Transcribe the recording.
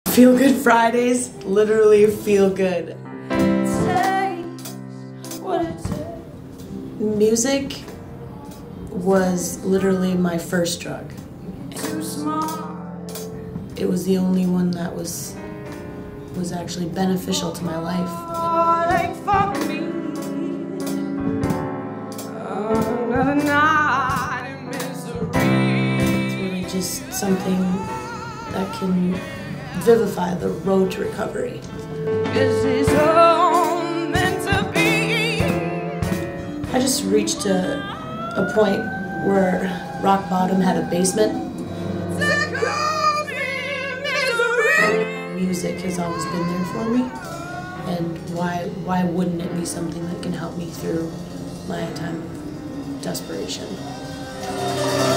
Feel Good Fridays literally feel good. Music was literally my first drug. It was the only one that was actually beneficial to my life. It's really just something that can vivify the road to recovery. I just reached a point where rock bottom had a basement. Music has always been there for me, and why wouldn't it be something that can help me through my time of desperation?